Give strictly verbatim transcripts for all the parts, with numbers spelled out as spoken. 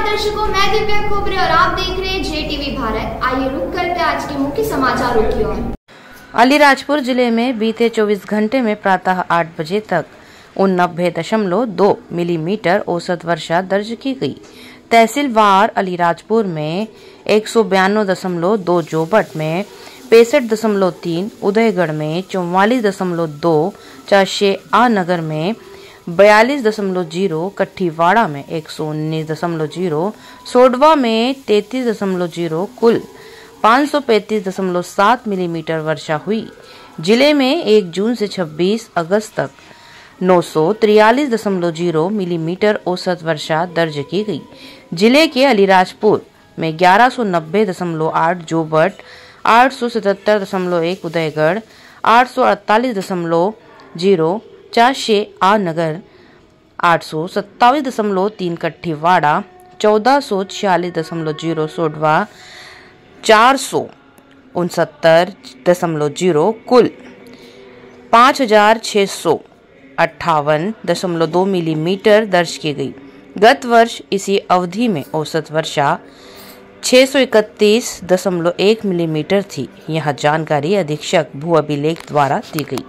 नमस्कार दर्शकों, मैं दिव्या खोबरे और आप देख रहे हैं जे टीवी भारत। आइए रुक करते हैं आज के मुख्य समाचारों की ओर। अलीराजपुर जिले में बीते चौबीस घंटे में प्रातः आठ बजे तक उननब्बे दशमलव दो मिलीमीटर औसत वर्षा दर्ज की गई। तहसीलवार अलीराजपुर में एक सौ बयानवे दशमलव दो, जोबट में पैंसठ दशमलव तीन, उदयगढ़ में चौवालीस दशमलव दो, चाशे आ नगर में बयालीस दशमलव जीरो, कट्ठीवाड़ा में एक सौ उन्नीस दशमलव जीरो, सोडवा में तैतीस दशमलव जीरो, कुल पाँच सौ पैंतीस दशमलव सात मिलीमीटर वर्षा हुई। जिले में एक जून से छब्बीस अगस्त तक नौ सौ तिरालीस दशमलव जीरो मिलीमीटर औसत वर्षा दर्ज की गई। जिले के अलीराजपुर में ग्यारह सौ नब्बे दशमलव आठ, जोबट आठ सौ सतहत्तर दशमलव एक, उदयगढ़ आठ सौ अड़तालीस दशमलव जीरो, चाशे आ नगर आठ सौ सत्तावीस दशमलव तीन, कट्ठीवाड़ा चौदह सौ छियालीस दशमलव जीरो, सोडवा चार सौ उनसत्तर दशमलव जीरो, कुल पाँच हजार छः सौ अट्ठावन दशमलव दो मिलीमीटर दर्ज की गई। गत वर्ष इसी अवधि में औसत वर्षा छः सौ इकतीस दशमलव एक मिलीमीटर थी। यह जानकारी अधीक्षक भू अभिलेख द्वारा दी गई।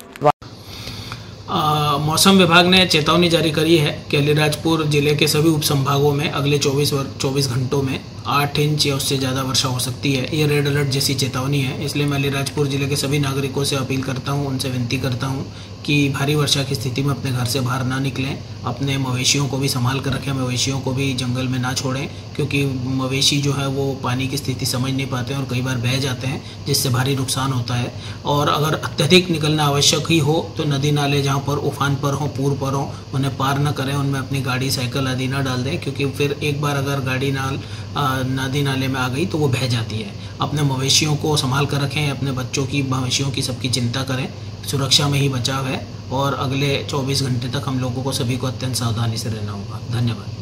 आ, मौसम विभाग ने चेतावनी जारी करी है कि अलीराजपुर जिले के सभी उपसंभागों में अगले चौबीस चौबीस घंटों में आठ इंच या उससे ज़्यादा वर्षा हो सकती है। ये रेड अलर्ट जैसी चेतावनी है, इसलिए मैं अलीराजपुर जिले के सभी नागरिकों से अपील करता हूँ, उनसे विनती करता हूँ कि भारी वर्षा की स्थिति में अपने घर से बाहर ना निकलें। अपने मवेशियों को भी संभाल कर रखें, मवेशियों को भी जंगल में ना छोड़ें, क्योंकि मवेशी जो है वो पानी की स्थिति समझ नहीं पाते हैं और कई बार बह जाते हैं, जिससे भारी नुकसान होता है। और अगर अत्यधिक निकलना आवश्यक ही हो तो नदी नाले जहाँ पर उफान पर हों, पूर पर हों, उन्हें पार न करें, उनमें अपनी गाड़ी साइकिल आदि ना डाल दें, क्योंकि फिर एक बार अगर गाड़ी नाल नदी नाले में आ गई तो वो बह जाती है। अपने मवेशियों को संभाल कर रखें, अपने बच्चों की, मवेशियों की सबकी चिंता करें। सुरक्षा में ही बचाव है और अगले चौबीस घंटे तक हम लोगों को सभी को अत्यंत सावधानी से रहना होगा। धन्यवाद।